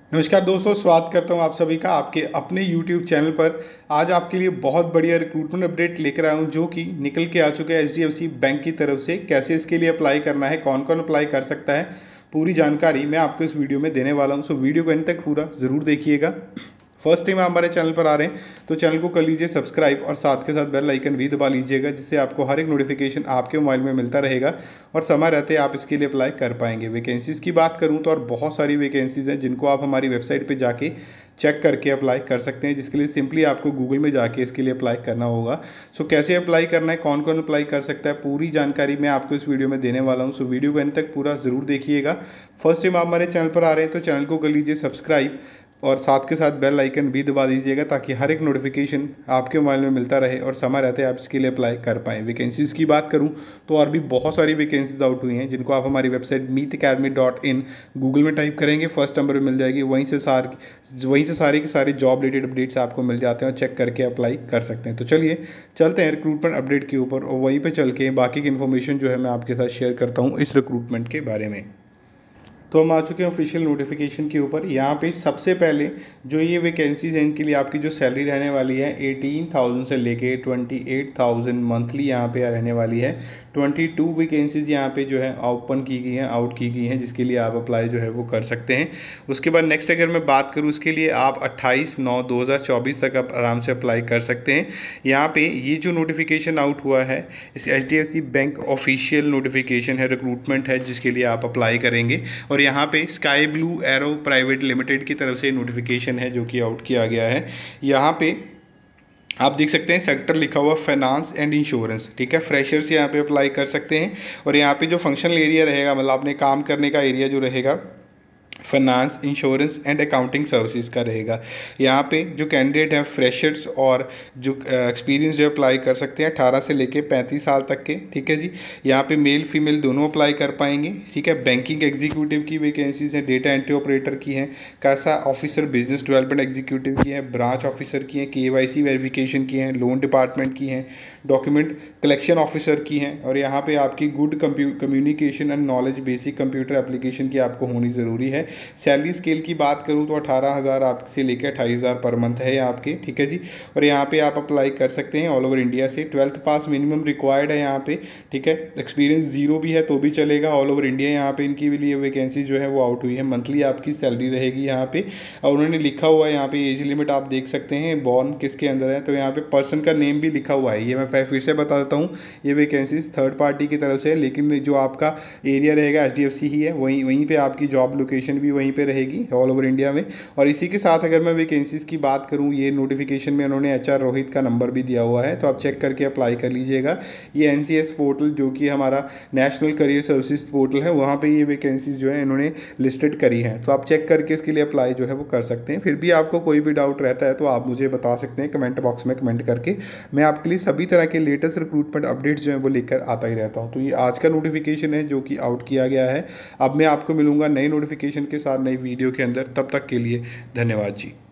नमस्कार दोस्तों, स्वागत करता हूं आप सभी का आपके अपने YouTube चैनल पर। आज आपके लिए बहुत बढ़िया रिक्रूटमेंट अपडेट लेकर आया हूं जो कि निकल के आ चुके हैं HDFC बैंक की तरफ से। कैसे इसके लिए अप्लाई करना है, कौन कौन अप्लाई कर सकता है, पूरी जानकारी मैं आपको इस वीडियो में देने वाला हूं। सो वीडियो को अंत तक पूरा ज़रूर देखिएगा। फर्स्ट टाइम आप हमारे चैनल पर आ रहे हैं तो चैनल को कर लीजिए सब्सक्राइब और साथ के साथ बेल आइकन भी दबा लीजिएगा, जिससे आपको हर एक नोटिफिकेशन आपके मोबाइल में मिलता रहेगा और समय रहते आप इसके लिए अप्लाई कर पाएंगे। वैकेंसीज़ की बात करूं तो और बहुत सारी वैकेंसीज़ हैं जिनको आप हमारी वेबसाइट पे जाके चेक करके अप्लाई कर सकते हैं, जिसके लिए सिंपली आपको गूगल में जाके इसके लिए अप्लाई करना होगा। सो कैसे अप्लाई करना है, कौन कौन अप्लाई कर सकता है, पूरी जानकारी मैं आपको इस वीडियो में देने वाला हूँ। सो वीडियो को अंत तक पूरा ज़रूर देखिएगा। फर्स्ट टाइम आप हमारे चैनल पर आ रहे हैं तो चैनल को कर लीजिए सब्सक्राइब और साथ के साथ बेल आइकन भी दबा दीजिएगा, ताकि हर एक नोटिफिकेशन आपके मोबाइल में मिलता रहे और समय रहते आप इसके लिए अप्लाई कर पाएँ। वैकेंसीज़ की बात करूं तो और भी बहुत सारी वैकेंसीज आउट हुई हैं जिनको आप हमारी वेबसाइट meetacademy.in गूगल में टाइप करेंगे, फर्स्ट नंबर पर मिल जाएगी। वहीं से सारे के सारे जॉब रिलेटेड अपडेट्स आपको मिल जाते हैं और चेक करके अप्लाई कर सकते हैं। तो चलिए चलते हैं रिक्रूटमेंट अपडेट के ऊपर और वहीं पर चल के बाकी की इन्फॉर्मेशन जो है मैं आपके साथ शेयर करता हूँ इस रिक्रूटमेंट के बारे में। तो हम आ चुके हैं ऑफिशियल नोटिफिकेशन के ऊपर। यहाँ पे सबसे पहले जो ये वैकेंसीज हैं इनके लिए आपकी जो सैलरी रहने वाली है 18,000 से लेके 28,000 मंथली यहाँ पे रहने वाली है। 22 वैकेंसीज यहाँ पे जो है ओपन की गई हैं, आउट की गई हैं, जिसके लिए आप अप्लाई जो है वो कर सकते हैं। उसके बाद नेक्स्ट अगर मैं बात करूँ इसके लिए आप 28/9/2024 तक आप आराम से अप्लाई कर सकते हैं। यहाँ पे ये जो नोटिफिकेशन आउट हुआ है इस HDFC बैंक ऑफिशियल नोटिफिकेशन है, रिक्रूटमेंट है, जिसके लिए आप अप्लाई करेंगे। और यहाँ पे sky blue arrow private limited की तरफ से नोटिफिकेशन है जो कि आउट किया गया है। यहाँ पे आप देख सकते हैं सेक्टर लिखा हुआ फाइनेंस एंड इंश्योरेंस, ठीक है। फ्रेशर्स यहाँ पे अप्लाई कर सकते हैं। और यहाँ पे जो फंक्शनल एरिया रहेगा, मतलब आपने काम करने का एरिया जो रहेगा finance, insurance and accounting services का रहेगा। यहाँ पे जो कैंडिडेट हैं फ्रेशर्स और जो एक्सपीरियंस जो अप्लाई कर सकते हैं 18 से लेके 35 साल तक के, ठीक है जी। यहाँ पे मेल फीमेल दोनों अप्लाई कर पाएंगे, ठीक है। बैंकिंग एग्जीक्यूटिव की वैकेंसीज हैं, डेटा एंट्री ऑपरेटर की हैं, कैसा ऑफिसर बिजनेस डेवलपमेंट एग्जीक्यूटिव की हैं, ब्रांच ऑफिसर की हैं, KYC वेरिफिकेशन की हैं, लोन डिपार्टमेंट की हैं, डॉक्यूमेंट कलेक्शन ऑफिसर की हैं। और यहाँ पे आपकी good communication and knowledge basic computer application की आपको होनी ज़रूरी है। सैलरी स्केल की बात करूँ तो 18,000 आपसे लेकर 28,000 पर मंथ है आपके, ठीक है जी। और यहाँ पे आप अप्लाई कर सकते हैं ऑल ओवर इंडिया से। 12th पास मिनिमम रिक्वायर्ड है यहाँ पे, ठीक है। एक्सपीरियंस जीरो भी है तो भी चलेगा, ऑल ओवर इंडिया यहाँ पे इनकी लिए वैकेंसी जो है वो आउट हुई है। मंथली आपकी सैलरी रहेगी यहाँ पे। और उन्होंने लिखा हुआ है यहाँ पे एज लिमिट आप देख सकते हैं, बॉर्न किसके अंदर है, तो यहाँ पे पर्सन का नेम भी लिखा हुआ है। ये मैं फिर से बता देता हूँ, ये वैकेंसीज थर्ड पार्टी की तरफ से है, लेकिन जो आपका एरिया रहेगा HDFC ही है, वहीं पे आपकी जॉब लोकेशन भी वहीं पे रहेगी ऑल ओवर इंडिया में। और इसी के साथ अगर मैं वैकेंसीज की बात करूँ, ये नोटिफिकेशन में उन्होंने HR रोहित का नंबर भी दिया हुआ है, तो आप चेक करके अप्लाई कर लीजिएगा। ये NCS पोर्टल जो कि हमारा नेशनल करियर सर्विसेज पोर्टल है, वहाँ पर ये वैकेंसीज जो है इन्होंने लिस्टेड करी हैं, तो आप चेक करके इसके लिए अप्लाई जो है वो कर सकते हैं। फिर भी आपको कोई भी डाउट रहता है तो आप मुझे बता सकते हैं कमेंट बॉक्स में कमेंट करके। मैं आपके लिए सभी तरह के लेटेस्ट रिक्रूटमेंट अपडेट्स जो है वो लेकर आता ही रहता हूँ। तो ये आज का नोटिफिकेशन है जो कि आउट किया गया है। अब मैं आपको मिलूंगा नई नोटिफिकेशन के साथ नई वीडियो के अंदर। तब तक के लिए धन्यवाद जी।